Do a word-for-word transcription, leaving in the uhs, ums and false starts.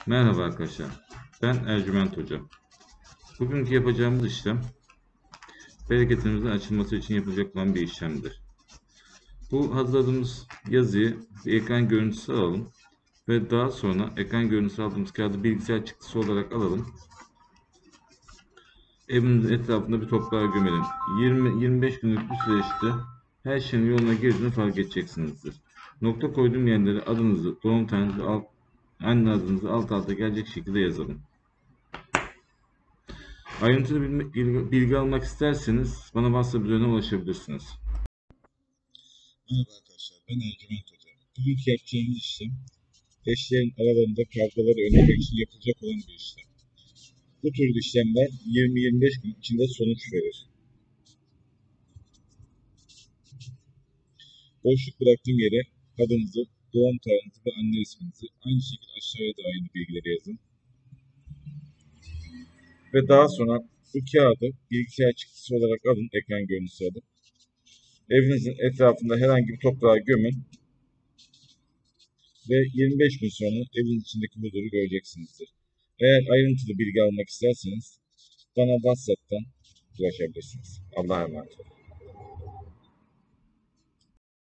Merhaba arkadaşlar. Ben Ercüment Hoca. Bugünkü yapacağımız işlem bereketimizin açılması için yapılacak olan bir işlemdir. Bu hazırladığımız yazıyı bir ekran görüntüsü alalım ve daha sonra ekran görüntüsü aldığımız kağıdı bilgisayar çıktısı olarak alalım. Evimizin etrafında bir toprağa gömelim. yirmi yirmi beş günlük bir süreçte her şeyin yoluna girdiğini fark edeceksinizdir. Nokta koyduğum yerlere adınızı, doğum tarihinizi, alt, anne adınızı alt alta gelecek şekilde yazalım. Ayrıntılı bilgi, bilgi almak isterseniz bana WhatsApp üzerinden ulaşabilirsiniz. Merhaba arkadaşlar, ben Ercüment Hoca. Bugünkü yapacağımız işlem, eşlerin aralarında kavgaları önlemek için yapılacak olan bir işlem. Bu tür işlemler yirmi yirmi beş gün içinde sonuç verir. Boşluk bıraktığım yere adınızı, doğum tarihinizi ve anne isminizi, aynı şekilde aşağıya da aynı bilgileri yazın. Ve daha sonra bu kağıdı bilgisayar çıktısı olarak alın, ekran görüntüsü alıp, evinizin etrafında herhangi bir toprağa gömün ve yirmi beş gün sonra evin içindeki huzuru göreceksinizdir. Eğer ayrıntılı bilgi almak isterseniz bana WhatsApp'tan ulaşabilirsiniz. Allah'a emanet olun.